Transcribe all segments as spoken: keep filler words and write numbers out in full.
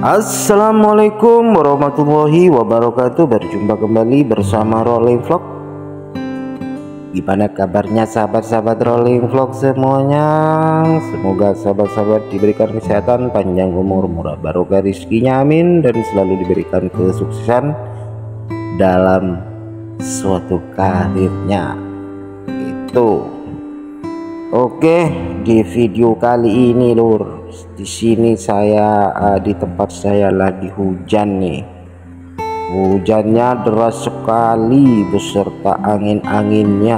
Assalamualaikum warahmatullahi wabarakatuh. Berjumpa kembali bersama Rolling Vlog. Gimana kabarnya sahabat-sahabat Rolling Vlog semuanya? Semoga sahabat-sahabat diberikan kesehatan, panjang umur, murah barokah rezekinya, amin. Dan selalu diberikan kesuksesan dalam suatu karirnya. Itu. Oke, di video kali ini lur, di sini saya uh, di tempat saya lagi hujan nih. Hujannya deras sekali beserta angin-anginnya.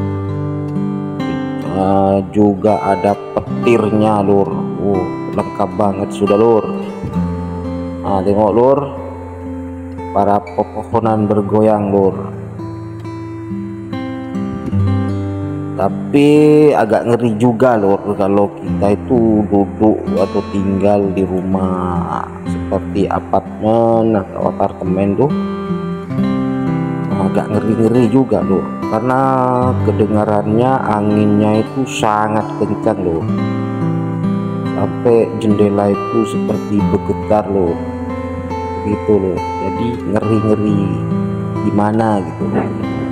Uh, juga ada petirnya lur. Uh, lengkap banget sudah lur. Nah, tengok lur, para pepohonan bergoyang lur. Tapi agak ngeri juga lor kalau kita itu duduk atau tinggal di rumah seperti apartemen atau apartemen tuh, agak ngeri-ngeri juga loh, karena kedengarannya anginnya itu sangat kencang loh, sampai jendela itu seperti bergetar loh, gitu loh. Jadi ngeri-ngeri gimana gitu loh.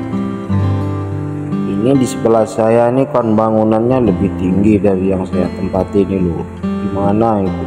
Ini di sebelah saya ini kan bangunannya lebih tinggi dari yang saya tempati ini loh. Gimana itu?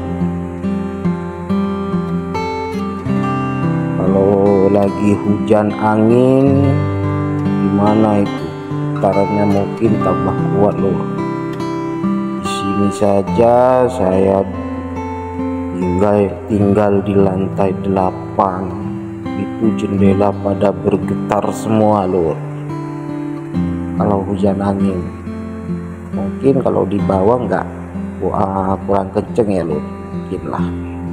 Kalau lagi hujan angin, gimana itu? Getarannya mungkin tambah kuat loh. Di sini saja saya tinggal tinggal di lantai delapan. Itu jendela pada bergetar semua loh. Kalau hujan angin, mungkin kalau di bawah enggak wah, kurang kenceng ya lur, mungkin lah.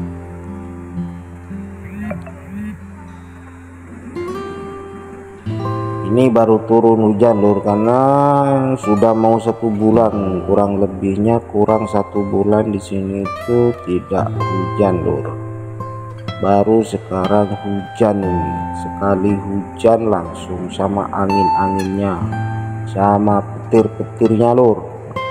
Ini baru turun hujan lur, karena sudah mau satu bulan, kurang lebihnya kurang satu bulan di sini itu tidak hujan lur. Baru sekarang hujan ini, sekali hujan langsung sama angin-anginnya, sama petir-petirnya lur.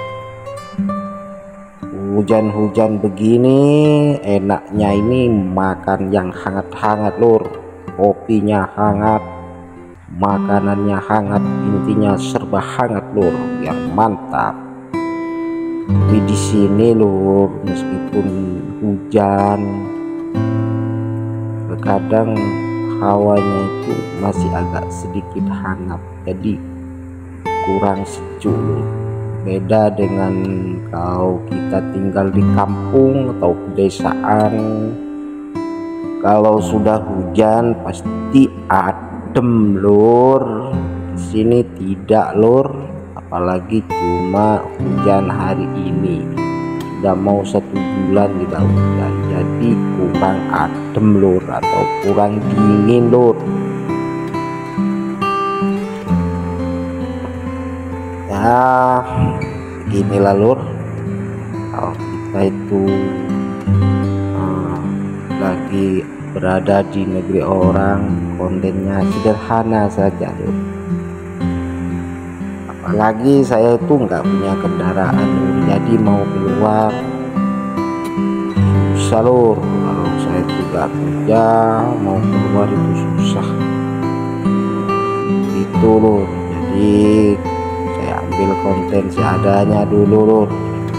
Hujan-hujan begini enaknya ini makan yang hangat-hangat lur, kopinya hangat, makanannya hangat, intinya serba hangat lur, yang mantap. Tapi di sini lur, meskipun hujan, terkadang hawanya itu masih agak sedikit hangat, jadi kurang sejuk. Beda dengan kalau kita tinggal di kampung atau pedesaan, kalau sudah hujan pasti adem lur. Di sini tidak lur, apalagi cuma hujan hari ini, sudah mau satu bulan tidak hujan, jadi kurang adem lur, atau kurang dingin lur. Ya inilah lur, kalau kita itu uh, lagi berada di negeri orang, kontennya sederhana saja lur. Apalagi saya itu nggak punya kendaraan lur, jadi mau keluar susah lur. Kalau saya itu nggak kerja, mau keluar itu susah itu lur. Jadi ambil konten seadanya dulu lur,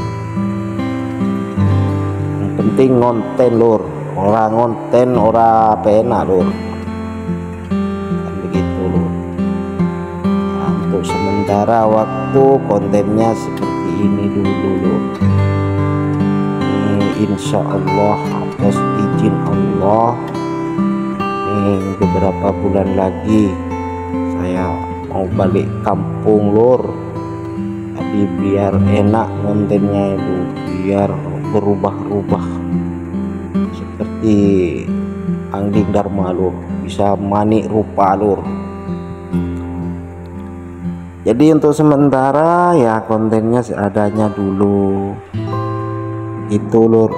yang penting ngonten lur, orang ngonten ora pena lur, kan begitu lur. Nah, untuk sementara waktu kontennya seperti ini dulu lur. Ini insya Allah atas izin Allah, ini beberapa bulan lagi saya mau balik kampung lur. Jadi biar enak kontennya itu, biar berubah-ubah seperti Angling Dharma lur, bisa manik rupa lur. Jadi untuk sementara ya kontennya seadanya dulu itu lur.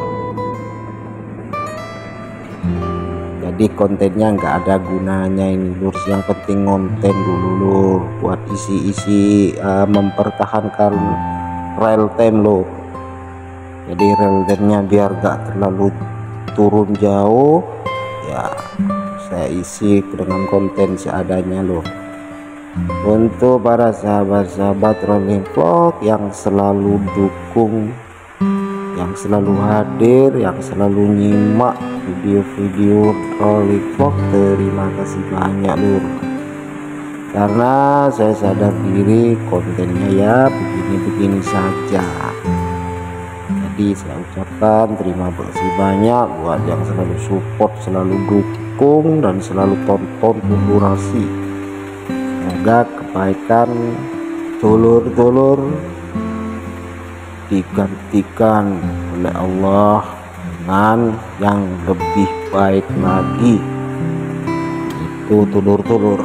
Jadi kontennya nggak ada gunanya ini lur, yang penting konten dulu lur, buat isi-isi uh, mempertahankan real time lur. Jadi real time nya biar gak terlalu turun jauh ya, saya isi dengan konten seadanya loh. Untuk para sahabat-sahabat Rolling Vlog yang selalu dukung, yang selalu hadir, yang selalu nyimak video-video Rolling Vlog, terima kasih banyak lur. Karena saya sadar diri kontennya ya begini-begini saja. Jadi saya ucapkan terima kasih banyak buat yang selalu support, selalu dukung, dan selalu tonton durasi. Semoga kebaikan dulur-dulur digantikan oleh Allah dengan yang lebih baik lagi. Itu dulur-dulur.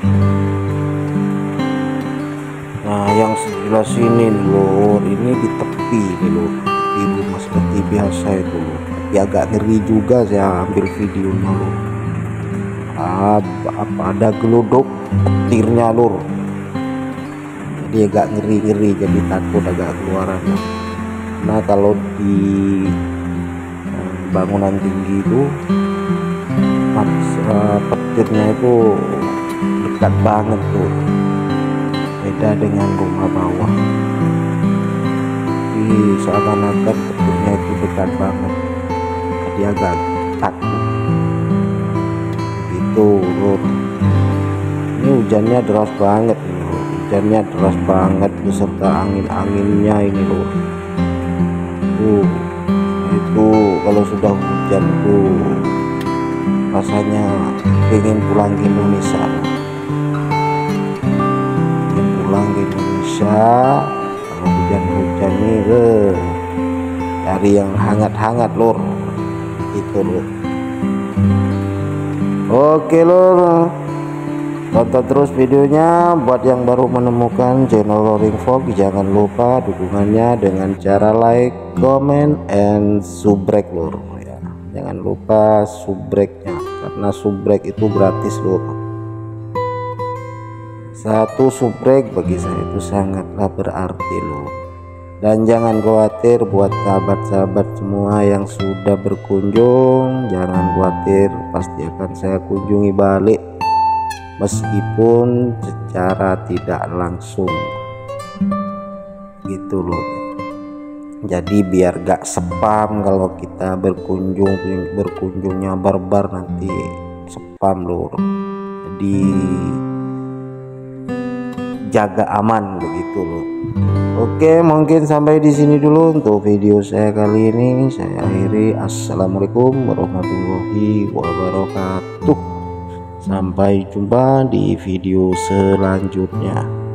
Nah, yang sebelah sini lur, ini di tepi nih lur, di rumah seperti biasa itu lur. Tapi agak ngeri juga saya ambil videonya lur. Apa ada geluduk petirnya lur, jadi agak ngeri-ngeri, jadi takut agak keluarannya. Nah kalau di bangunan tinggi itu petirnya itu dekat banget tuh, beda dengan rumah bawah. Di seakan-akan petirnya itu dekat banget, jadi agak takut gitu lur. Ini hujannya deras banget nih lur. Hujannya deras banget beserta angin-anginnya ini lur. Tuh, itu kalau sudah hujan tuh rasanya ingin pulang ke Indonesia. Ingin pulang ke Indonesia kalau hujan-hujan nih lur. Cari yang hangat-hangat lur. Itu lur. Oke lur, tonton terus videonya. Buat yang baru menemukan channel Rolling Vlog, jangan lupa dukungannya dengan cara like, comment, and subrek lur ya. Jangan lupa subreknya, karena subrek itu gratis lur. Satu subrek bagi saya itu sangatlah berarti lur. Dan jangan khawatir buat sahabat-sahabat semua yang sudah berkunjung, jangan khawatir, pasti akan saya kunjungi balik meskipun secara tidak langsung gitu loh. Jadi biar gak spam kalau kita berkunjung berkunjungnya barbar, nanti spam lur. Jadi jaga aman begitu loh. Oke, mungkin sampai di sini dulu untuk video saya kali ini. Saya akhiri. Assalamualaikum warahmatullahi wabarakatuh. Sampai jumpa di video selanjutnya.